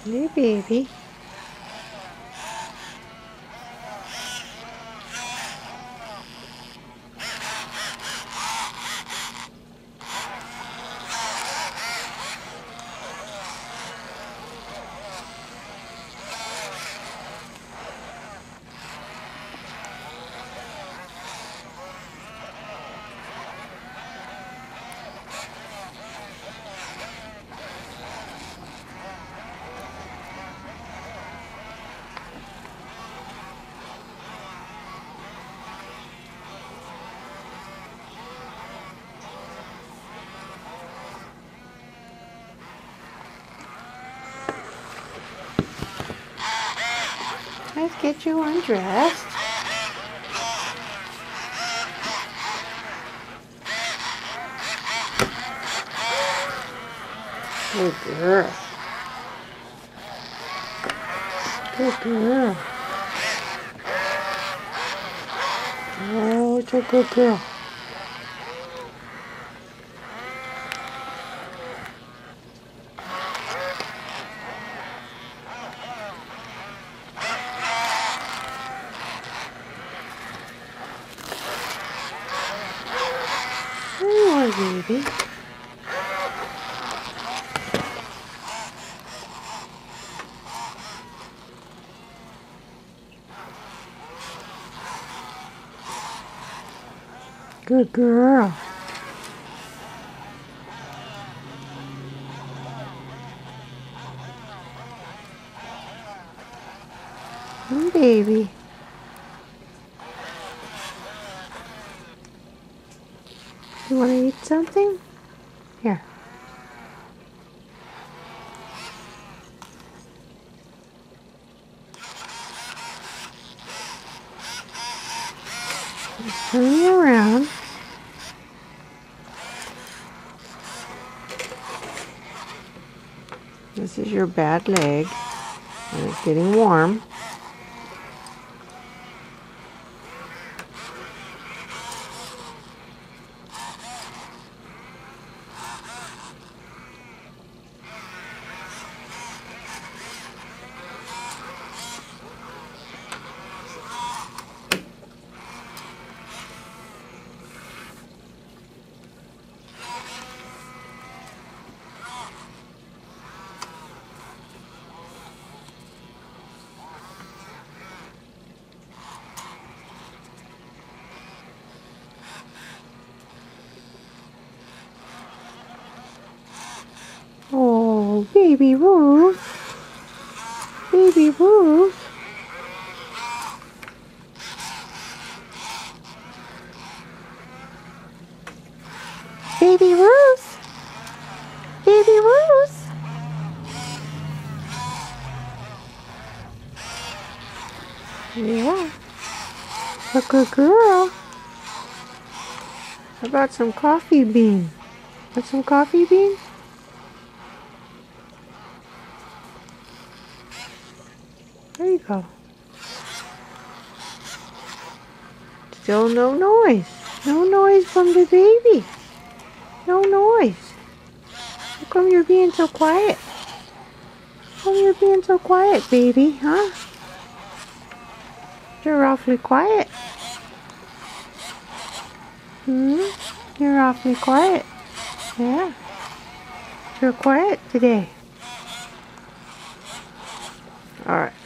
Hey, baby. Let's get you undressed. Good girl. Good girl. Oh, it's a good girl. There you are, baby. Good girl. Hey, baby. You want to eat something? Here. Turn me around. This is your bad leg, and it's getting warm. Oh, baby Ruth. Baby Ruth. Baby Ruth. Baby Ruth. Yeah. A good girl. How about some coffee bean? Want some coffee bean? There you go. Still no noise. No noise from the baby. No noise. How come you're being so quiet? How come you're being so quiet, baby, huh? You're awfully quiet. You're awfully quiet. Yeah. You're quiet today. Alright.